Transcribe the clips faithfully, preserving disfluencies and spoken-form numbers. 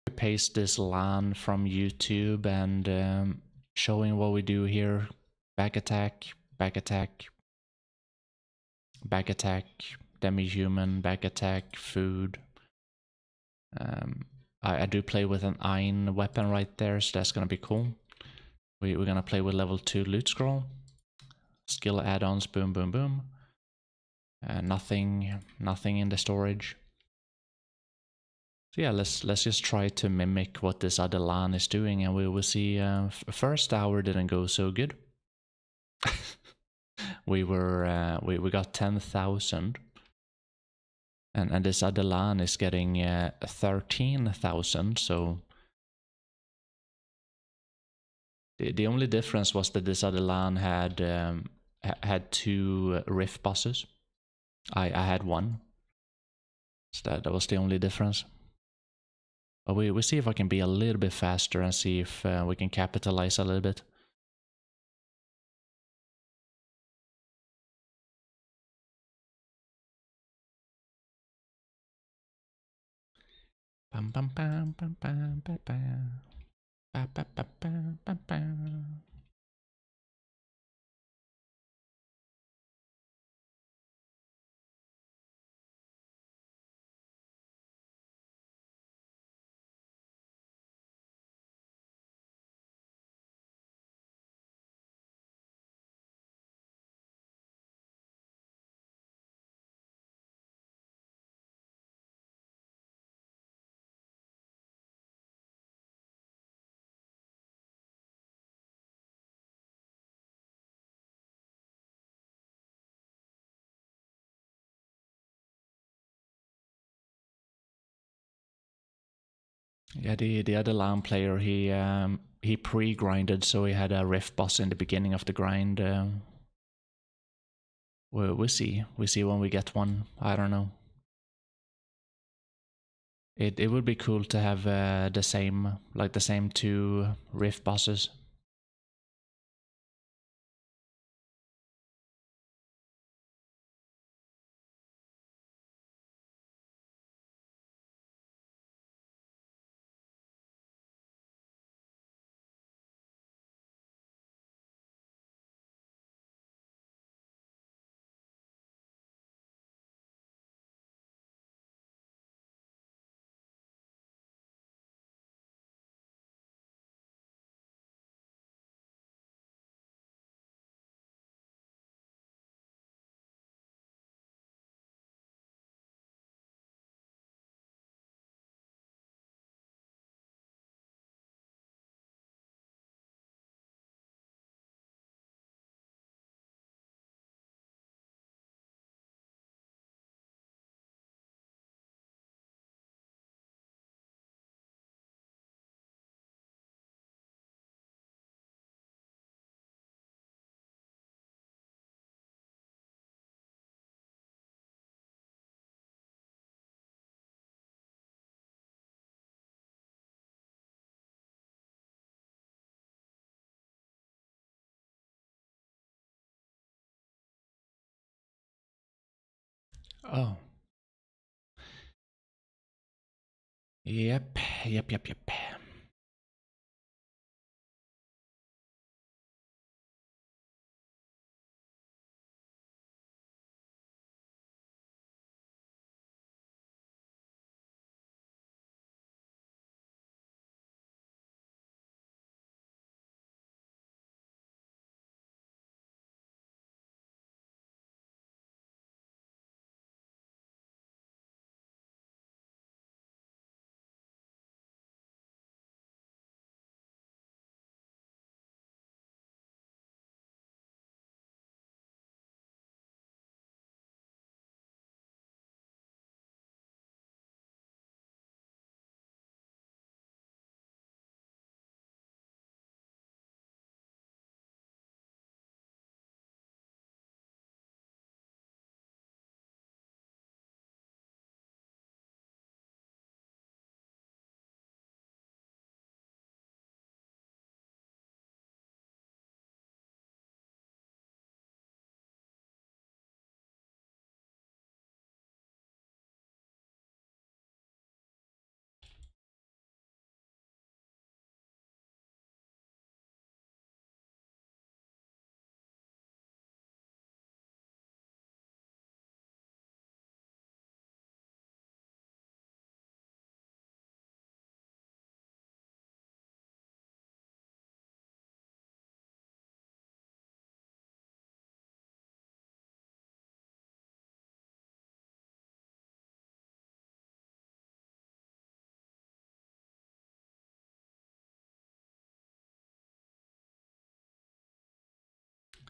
paste this LAN from YouTube and um, showing what we do here. Back attack, back attack, back attack, demi-human, back attack, food. Um, I, I do play with an iron weapon right there, so that's gonna be cool. We, we're gonna play with level two loot scroll. Skill add-ons, boom, boom, boom. Uh, nothing, nothing in the storage. So yeah, let's let's just try to mimic what this other LAN is doing, and we will see. Uh, first hour didn't go so good. we were uh, we we got ten thousand, and and this other LAN is getting uh, thirteen thousand. So the the only difference was that this other LAN had um, had two rift bosses. I I had one, so that that was the only difference. But we, we see if I can be a little bit faster and see if uh, we can capitalize a little bit. Bam bam bam bam bam bam bam. Ba, ba, ba, ba, ba, ba. Yeah, the the other LAN player, he um he pre-grinded, so he had a rift boss in the beginning of the grind. Um, we'll, we'll see. We see when we get one. I don't know. It it would be cool to have uh, the same like the same two rift bosses. Oh. Yep. Yep. Yep. Yep.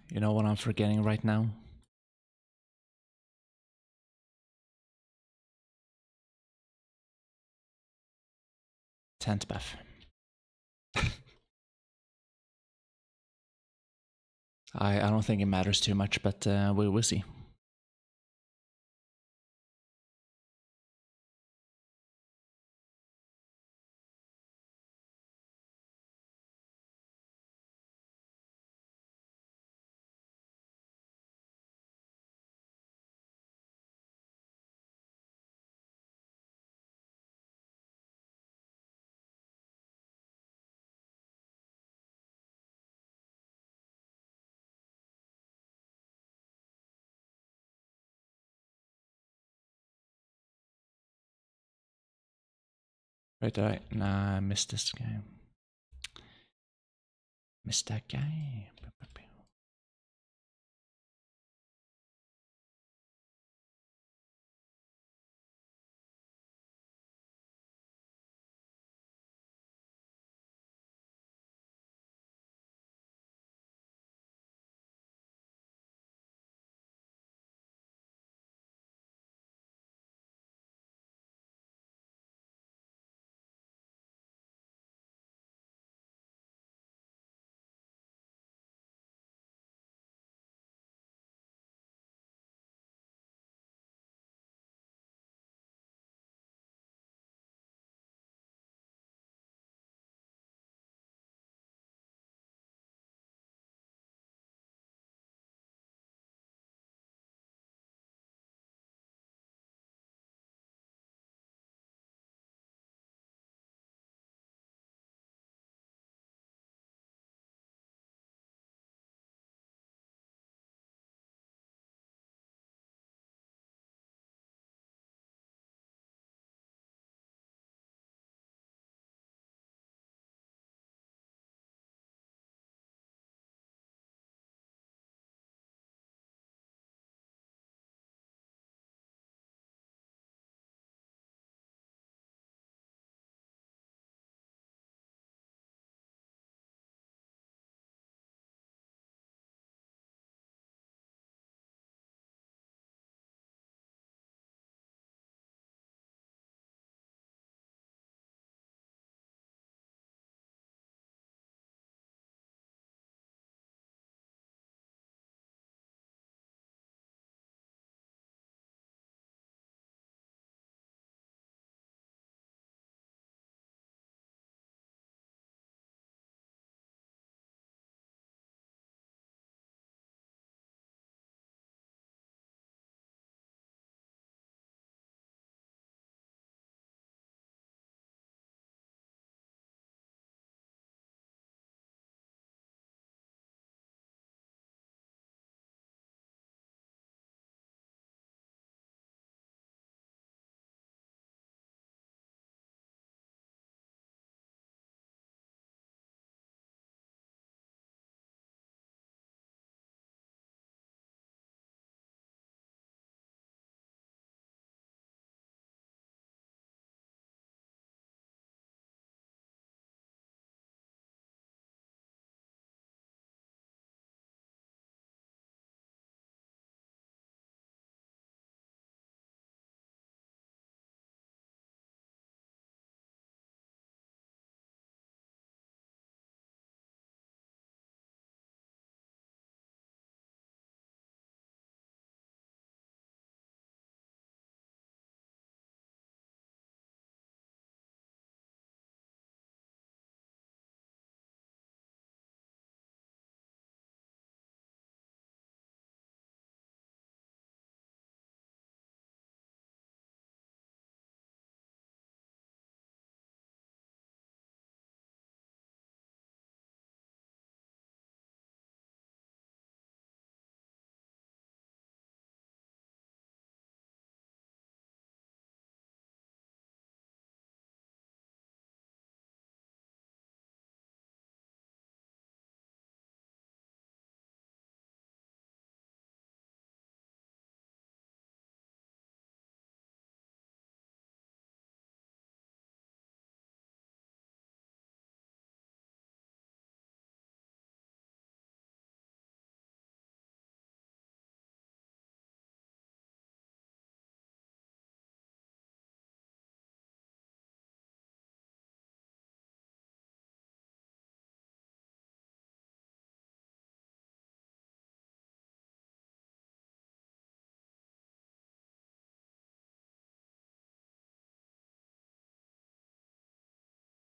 You know what I'm forgetting right now? Tent bath. I, I don't think it matters too much, but uh, we will see. Right, right. Nah, I missed this guy. Missed that guy.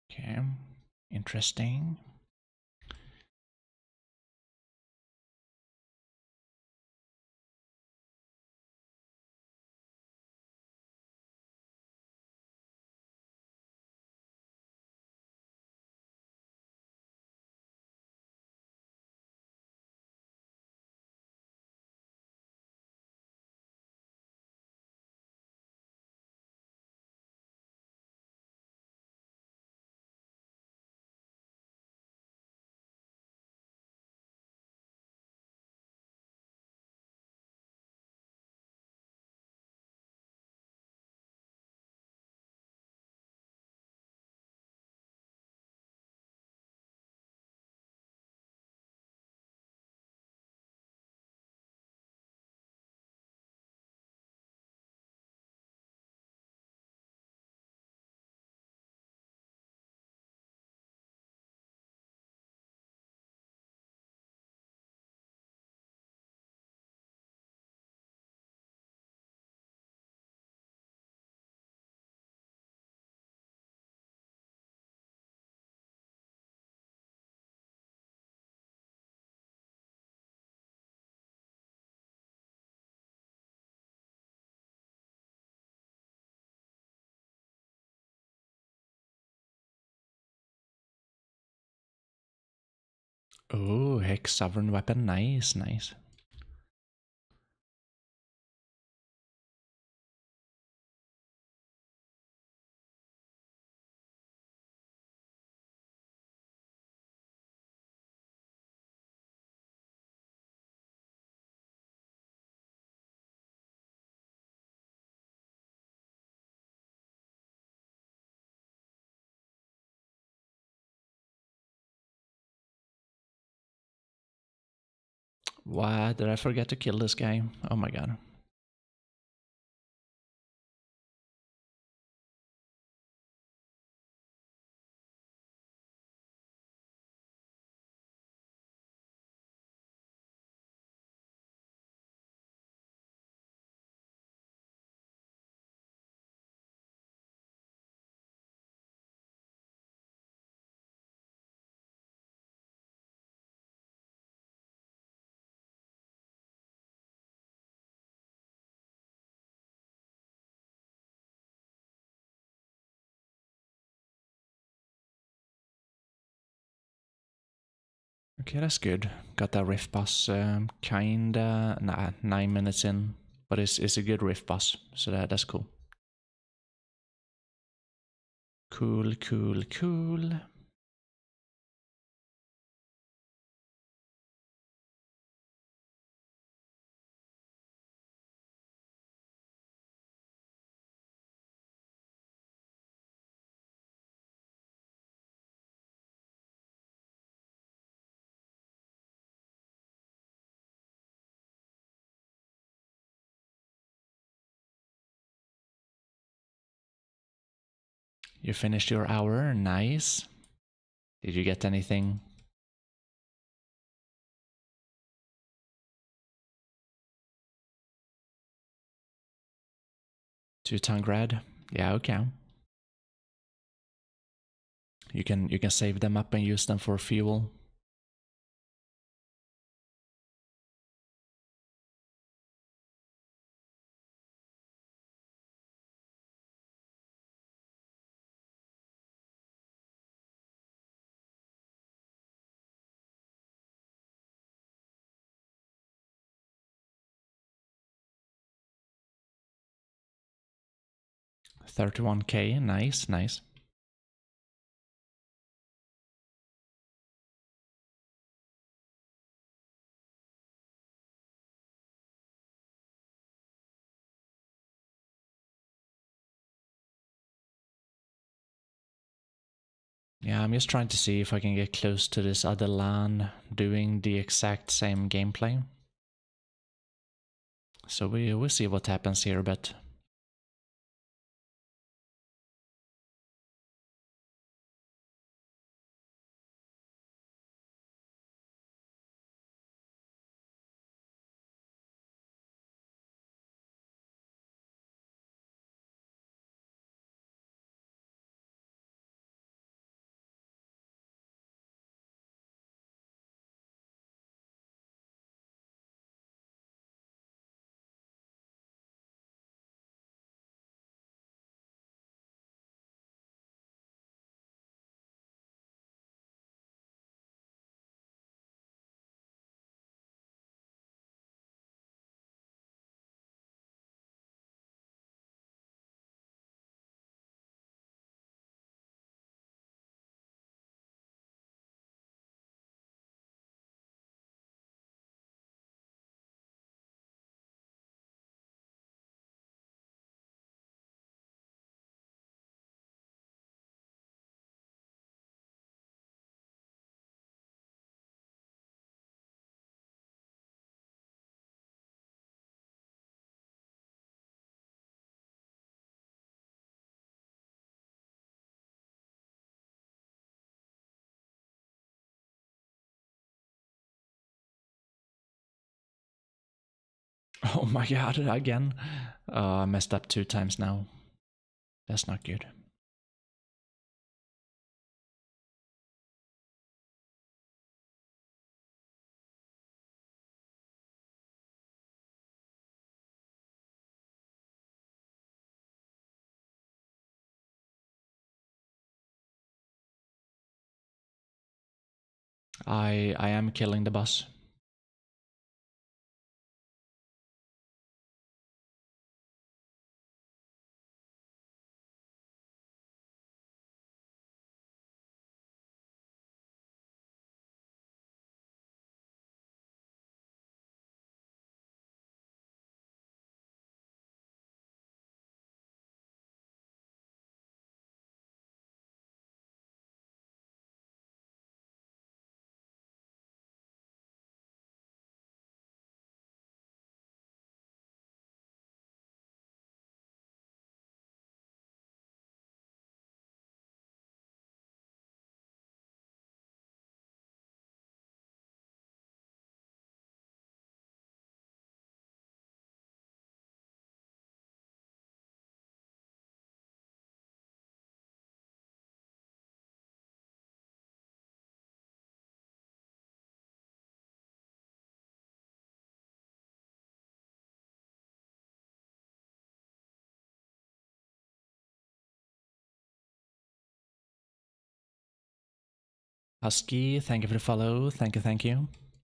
Okay, interesting. Oh, Hex Sovereign Weapon, nice, nice. Why did I forget to kill this guy? Oh my god. Okay, that's good. Got that rift boss um, kinda, nah, nine minutes in, but it's it's a good rift boss, so that that's cool. Cool, cool, cool. You finished your hour, nice. Did you get anything? To Tangrad? Yeah, okay. You can you can save them up and use them for fuel. thirty-one K, nice, nice. Yeah, I'm just trying to see if I can get close to this other LAN doing the exact same gameplay. So we will see what happens here, but my god, again. Uh, I messed up two times now. That's not good. I I am killing the boss. Husky, thank you for the follow. Thank you, thank you.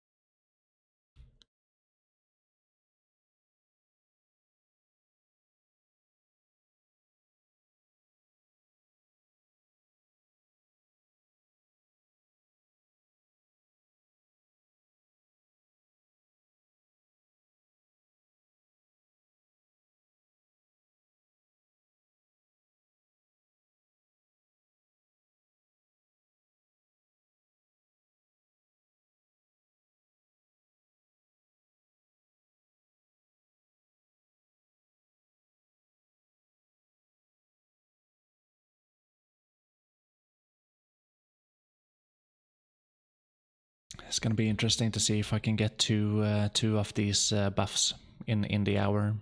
It's gonna be interesting to see if I can get two uh, two of these uh, buffs in in the hour.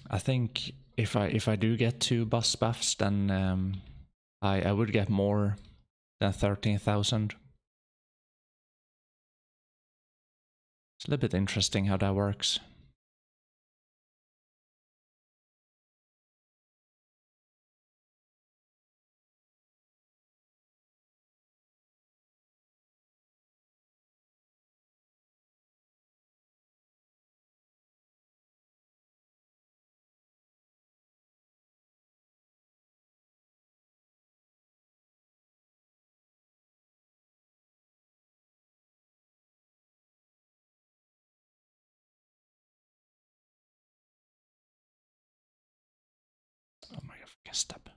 I think if I if I do get two boss buffs, then um, I I would get more than thirteen thousand. It's a little bit interesting how that works. Oh my god, fucking step.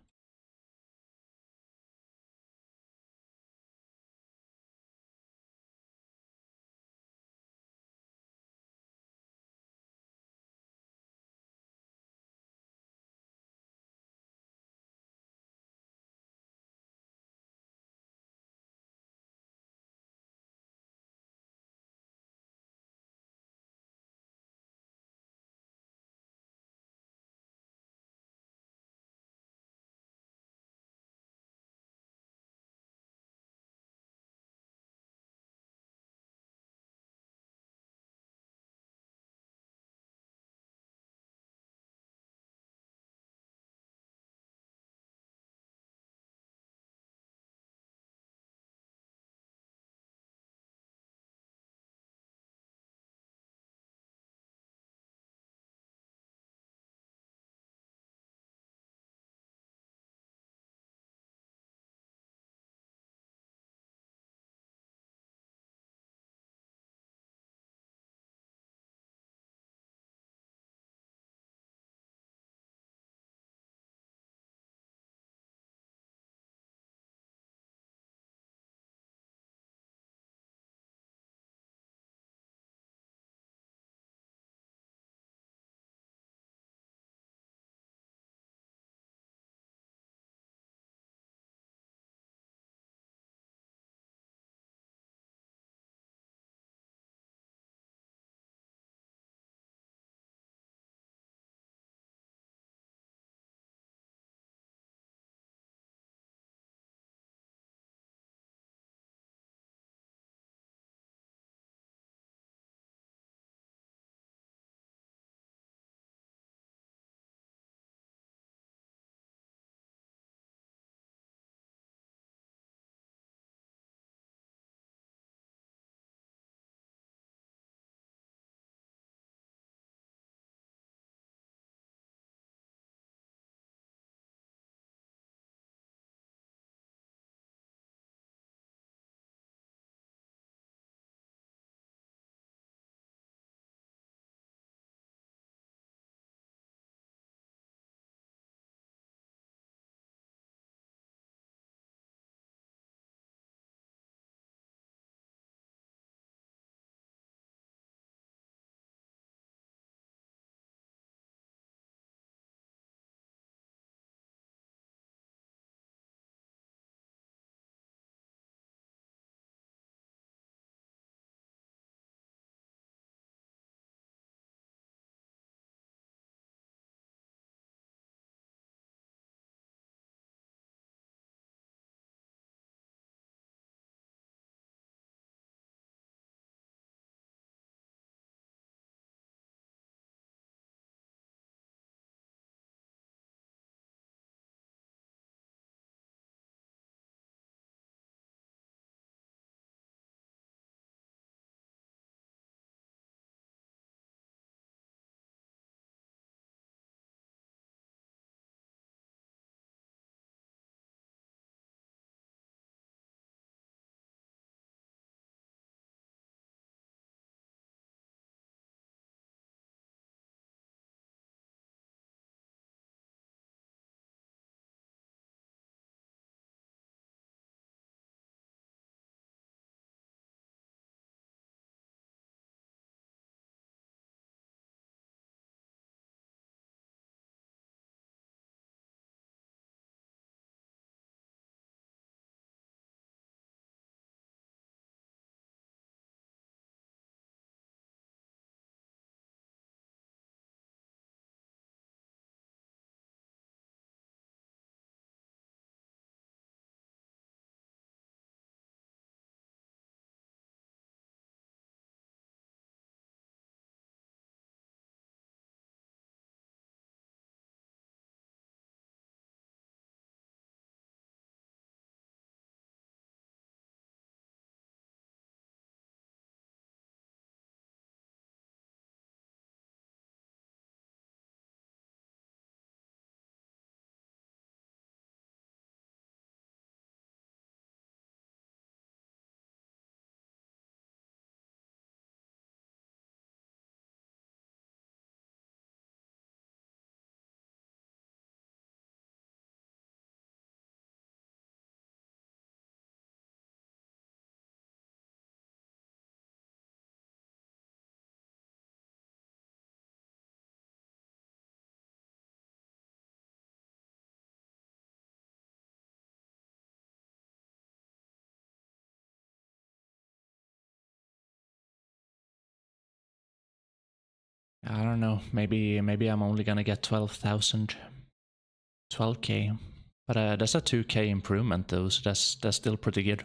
I don't know. Maybe maybe I'm only gonna get twelve thousand, twelve k, but uh, that's a two k improvement though, so that's that's still pretty good.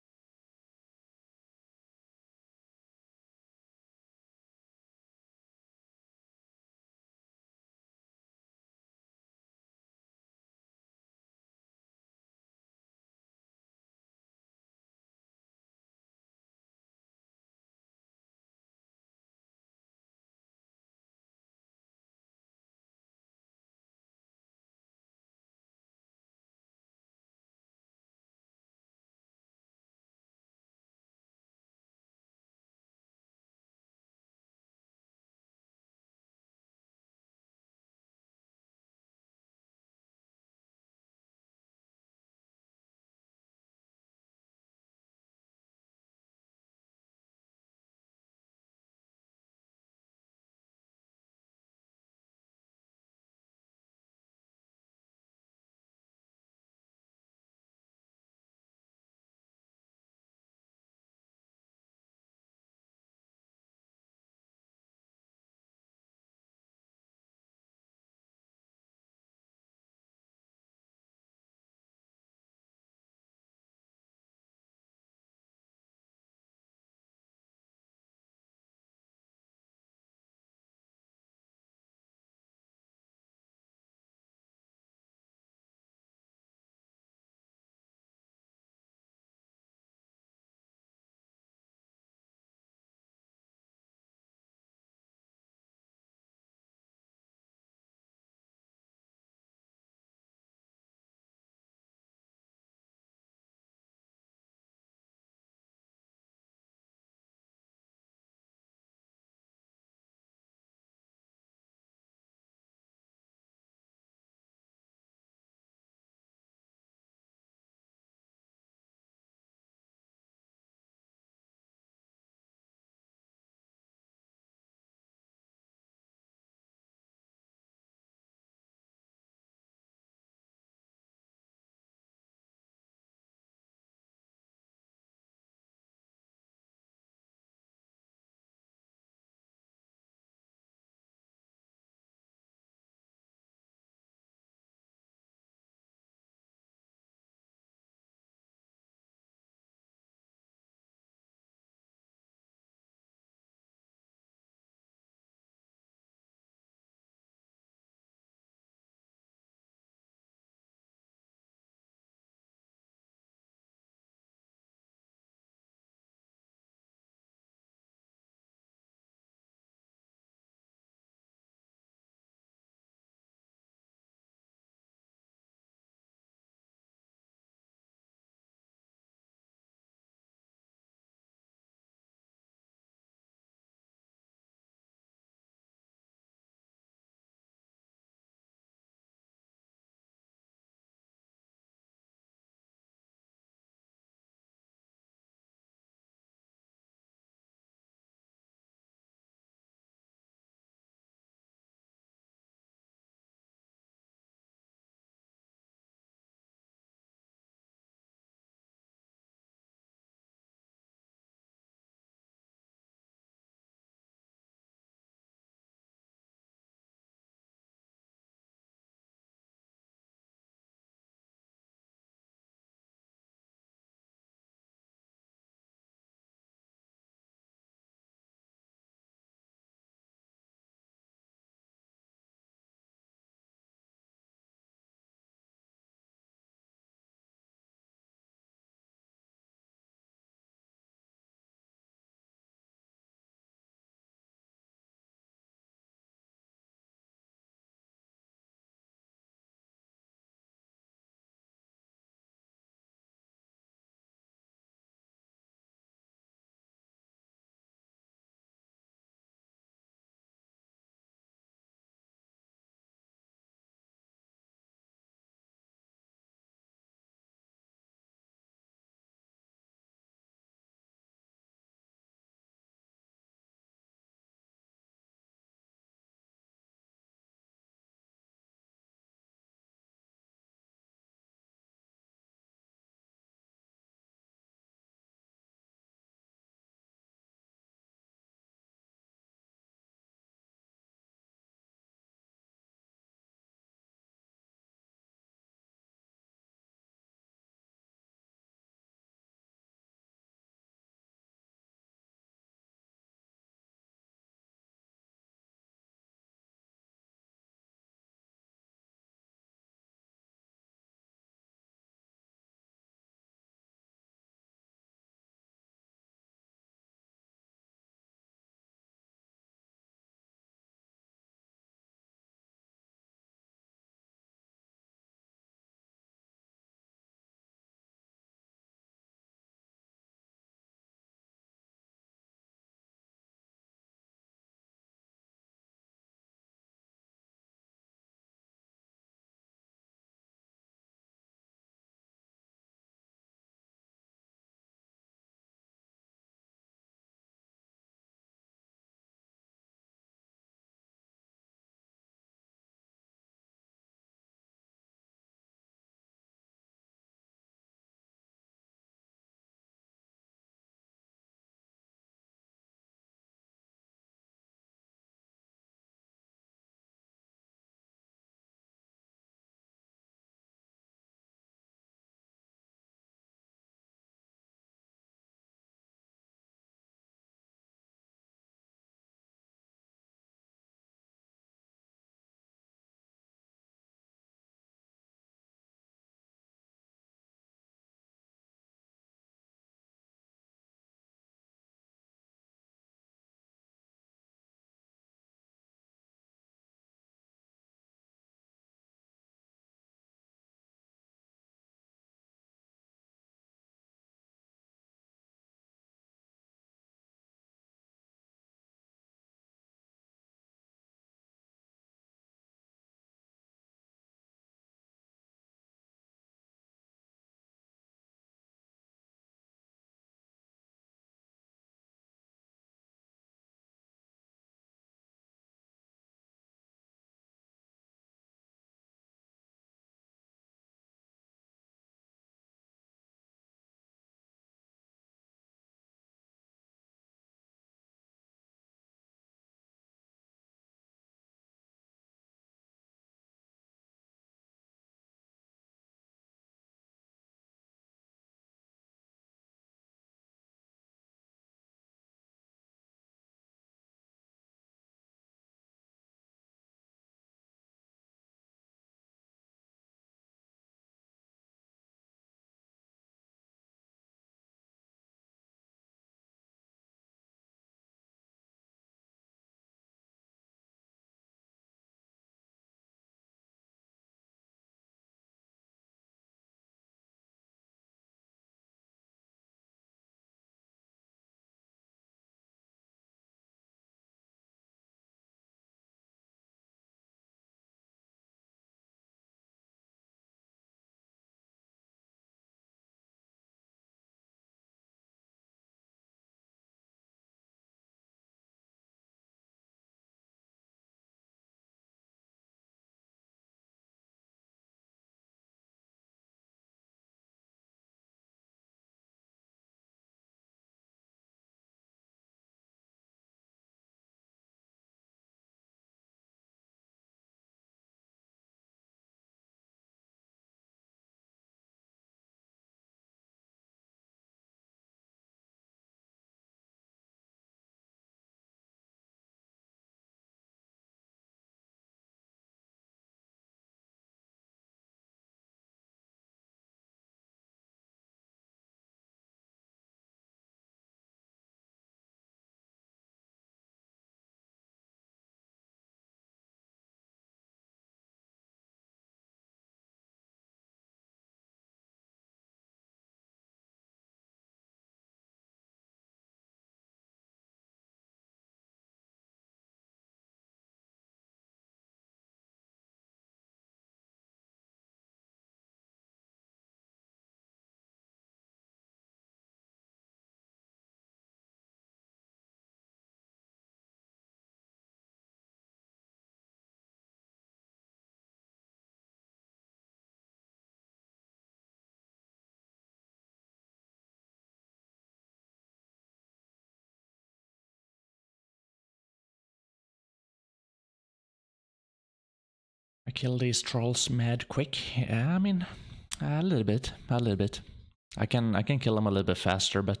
I kill these trolls mad quick. Yeah, I mean, a little bit, a little bit. I can I can kill them a little bit faster, but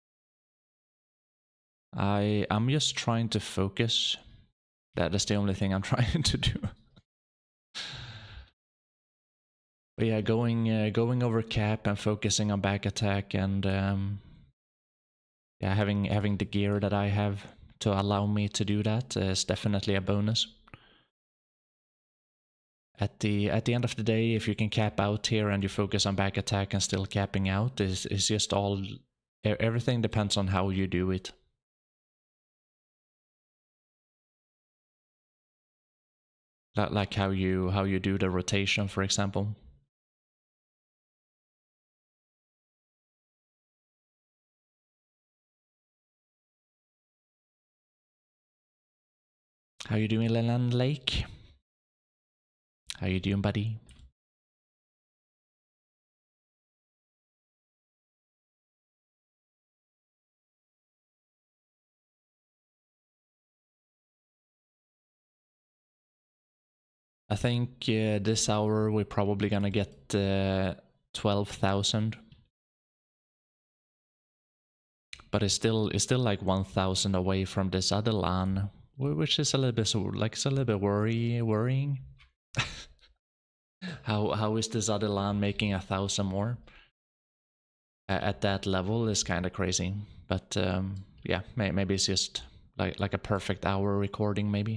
I I'm just trying to focus. That is the only thing I'm trying to do. But yeah, going uh, going over cap and focusing on back attack and um, yeah, having having the gear that I have to allow me to do that is definitely a bonus. At the at the end of the day, if you can cap out here and you focus on back attack and still capping out, is is just all everything depends on how you do it. Like how you how you do the rotation, for example. How you doing, Leland Lake? How you doing, buddy? I think uh, this hour we're probably gonna get uh, twelve thousand. But it's still it's still like one thousand away from this other LAN, which is a little bit so like it's a little bit worry worrying. how how is this other LAN making a thousand more at that level is kind of crazy. But um, yeah, may, maybe it's just like like a perfect hour recording, maybe.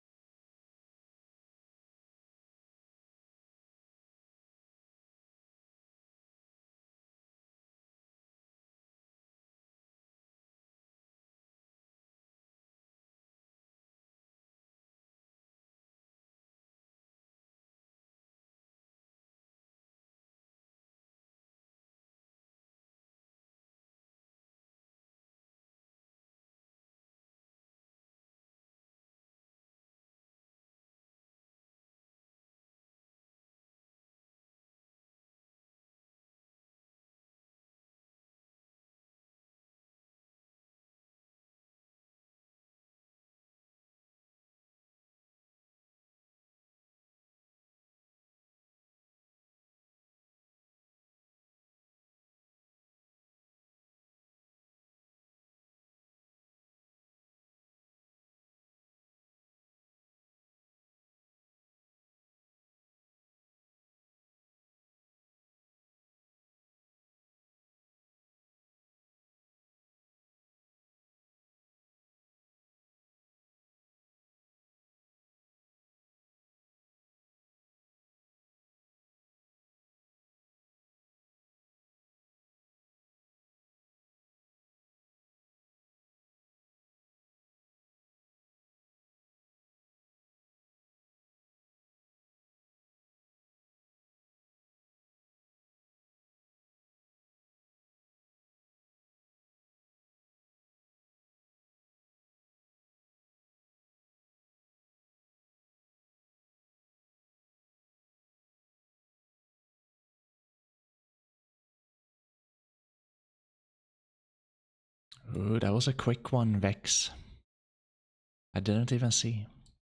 Ooh, that was a quick one, Vex. I didn't even see.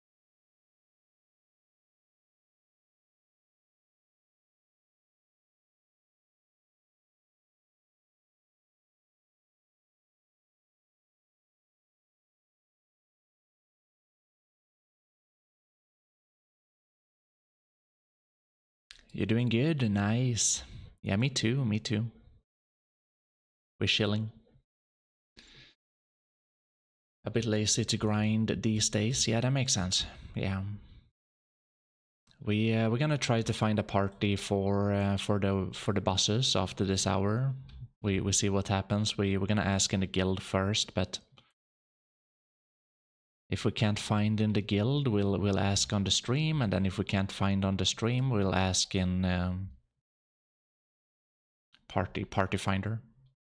You're doing good, nice. Yeah, me too, me too. We're chilling. A bit lazy to grind these days. Yeah, that makes sense. Yeah. We uh, we're gonna try to find a party for uh, for the for the bosses after this hour. We we see what happens. We we're gonna ask in the guild first, but if we can't find in the guild, we'll we'll ask on the stream, and then if we can't find on the stream, we'll ask in um, party party finder.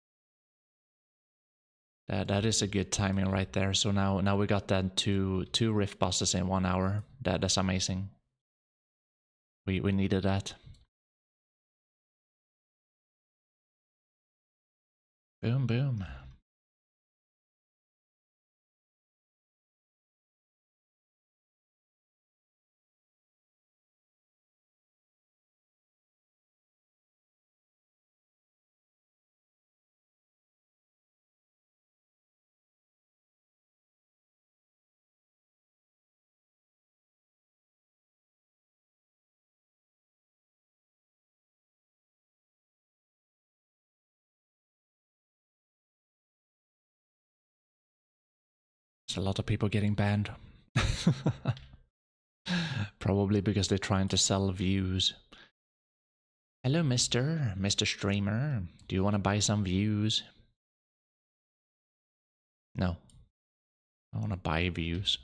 That that is a good timing right there. So now now we got that two two rift bosses in one hour. That that's amazing. We we needed that. Boom boom. a lot of people getting banned. Probably because they're trying to sell views. Hello, mister. Mister Streamer. Do you want to buy some views? No. I want to buy views.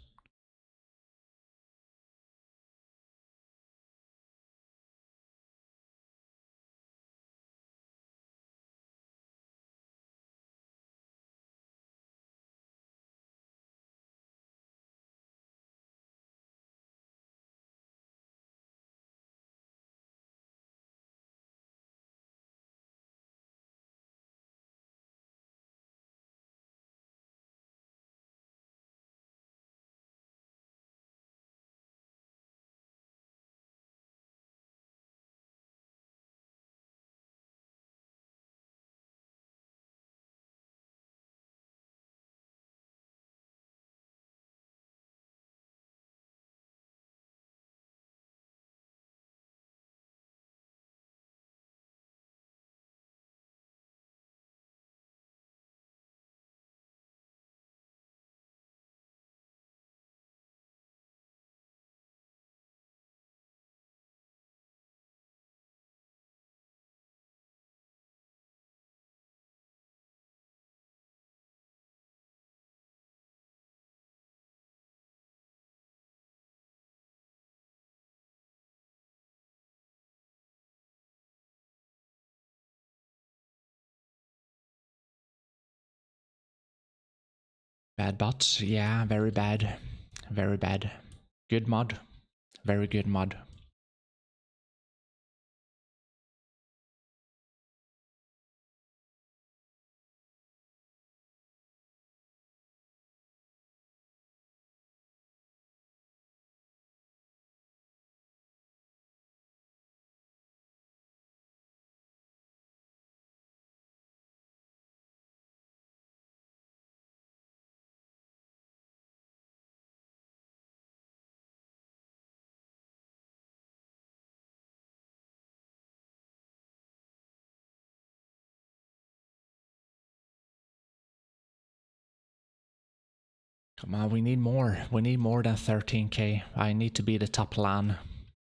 Bad bots, yeah, very bad. Very bad. Good mod. Very good mod. Come on, we need more. We need more than thirteen K. I need to be the top LAN.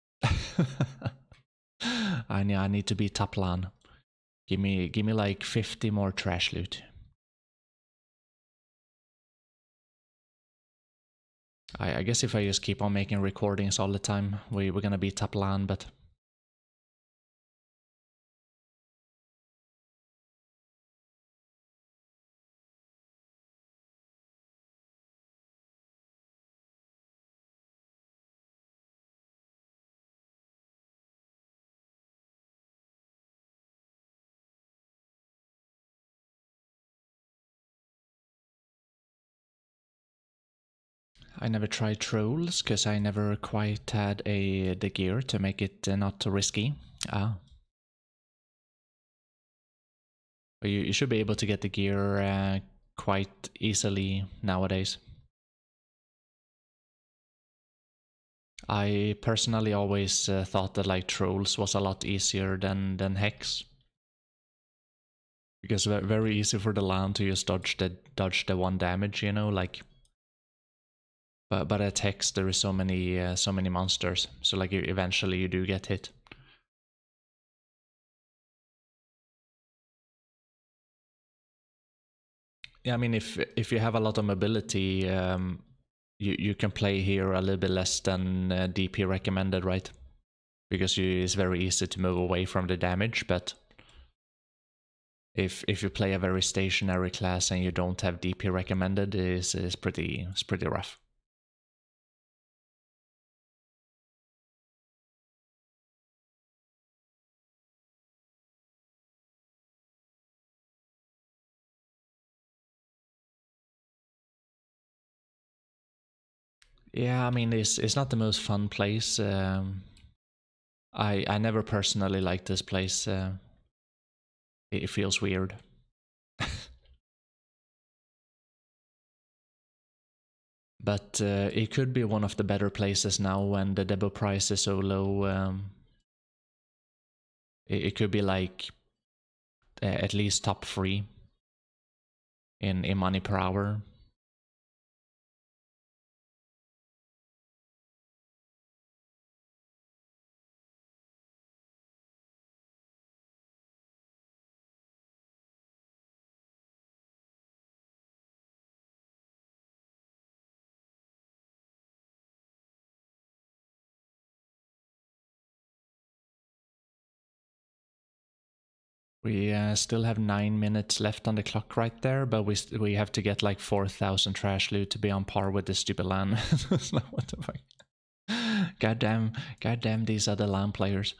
I need, I need to be top LAN. Give me, give me like fifty more trash loot. I, I guess if I just keep on making recordings all the time, we, we're gonna be top LAN, but... I never tried trolls, because I never quite had a the gear to make it uh, not too risky. Ah. But you, you should be able to get the gear uh, quite easily nowadays. I personally always uh, thought that like trolls was a lot easier than, than Hex. Because very easy for the LAN to just dodge the, dodge the one damage, you know, like... But but at Hex there is so many uh, so many monsters, so like eventually you do get hit. Yeah, I mean if if you have a lot of mobility, um, you you can play here a little bit less than uh, D P recommended, right? Because you, it's very easy to move away from the damage, but if if you play a very stationary class and you don't have D P recommended, is is pretty it's pretty rough. Yeah, I mean it's it's not the most fun place. Um, I I never personally liked this place. Uh, it, it feels weird. But uh, it could be one of the better places now when the debut price is so low. Um, it, it could be like uh, at least top three in in money per hour. We uh, still have nine minutes left on the clock right there, but we we have to get like four thousand trash loot to be on par with the stupid LAN. What the fuck? Goddamn, goddamn, these other LAN players.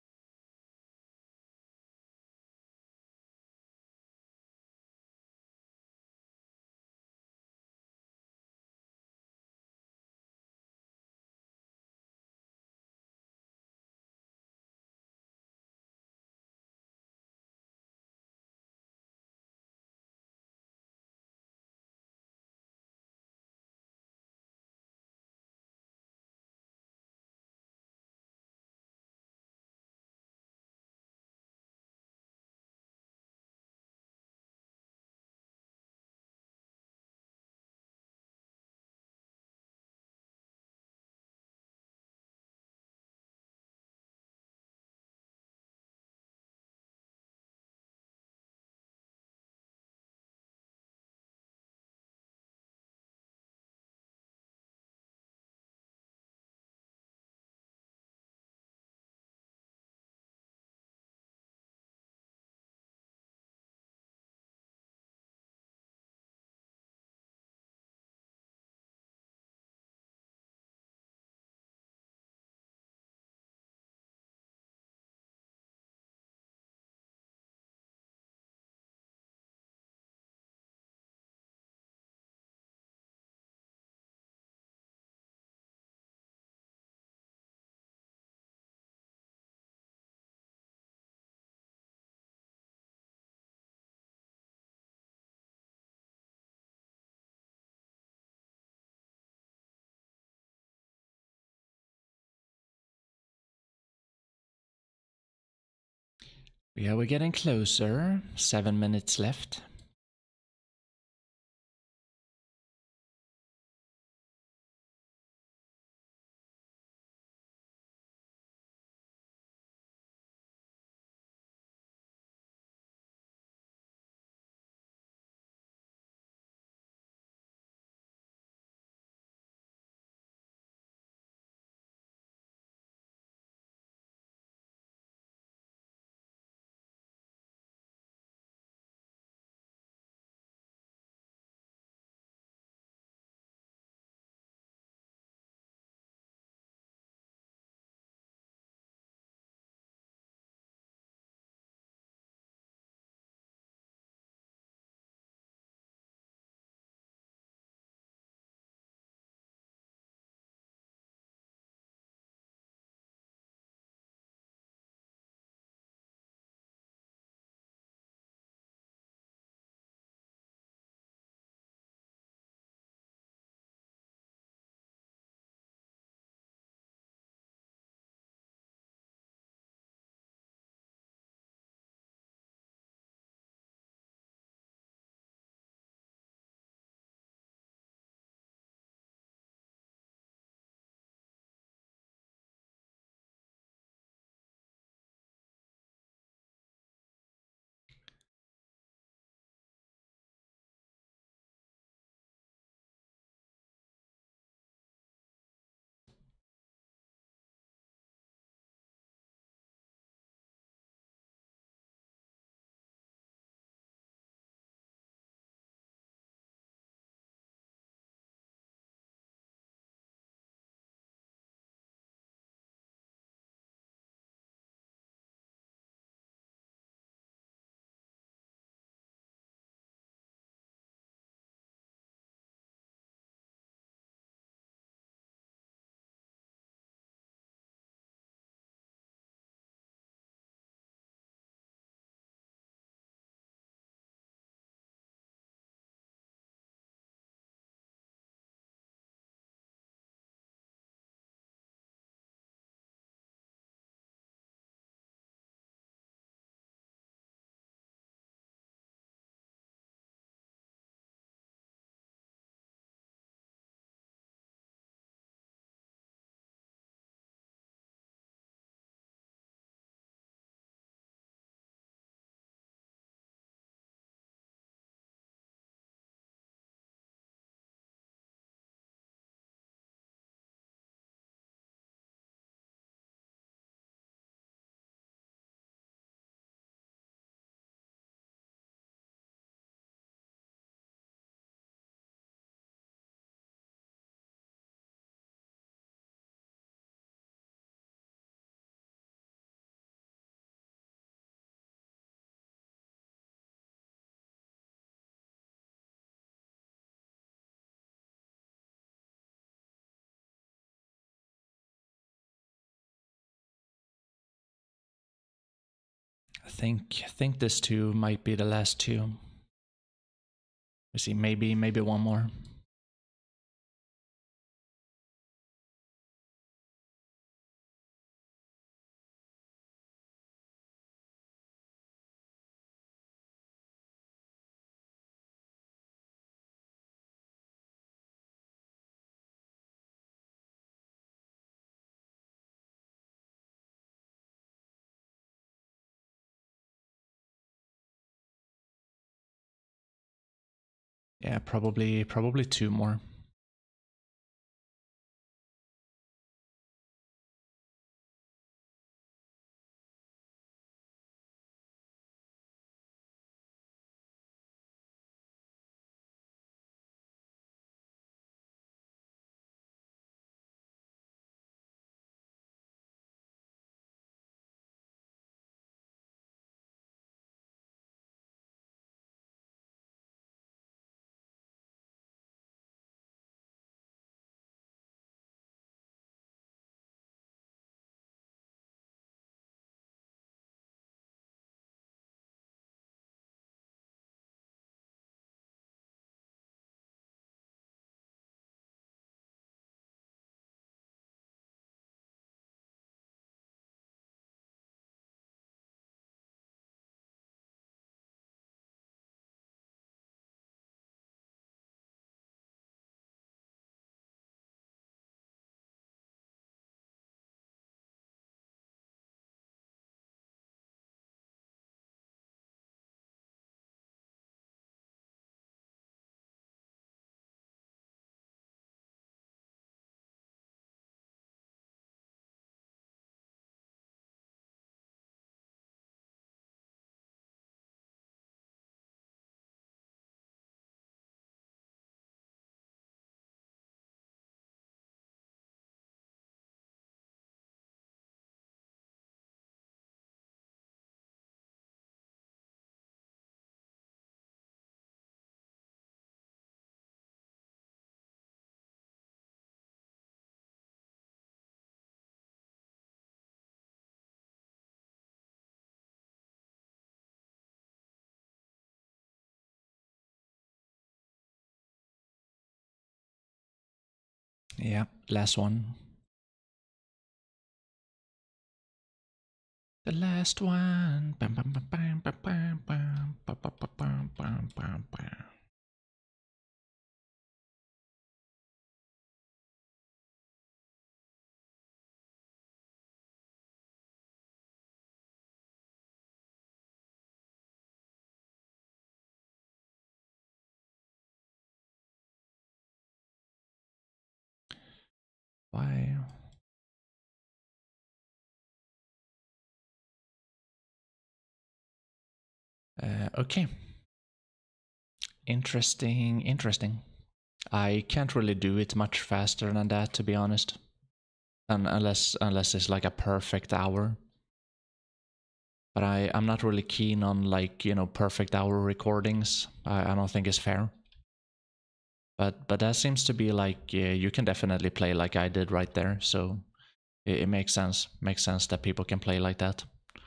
Yeah, we're getting closer. Seven minutes left. think think this two might be the last two. We see, maybe maybe one more. Yeah, probably probably two more. Yeah, last one. The last one. Bam, bam, bam, bam, bam, bam, bam, bam, bam, bam, bam, bam. Why? Uh, okay. Interesting, interesting. I can't really do it much faster than that, to be honest. Un unless unless it's like a perfect hour. But I, I'm not really keen on like, you know, perfect hour recordings. I, I don't think it's fair. But but that seems to be like, yeah, you can definitely play like I did right there. So it, it makes sense. Makes sense that people can play like that.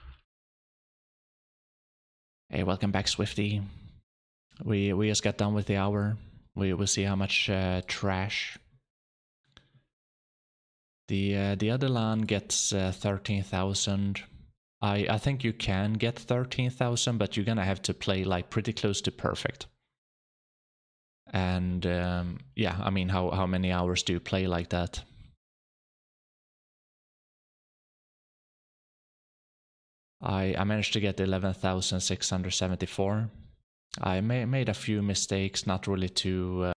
Hey, welcome back, Swifty. We we just got done with the hour. We will see how much uh, trash. The uh, the other LAN gets uh, thirteen thousand. I I think you can get thirteen thousand, but you're gonna have to play like pretty close to perfect. And um, yeah, I mean, how how many hours do you play like that? I I managed to get eleven thousand six hundred seventy-four. I ma made a few mistakes, not really too. Uh,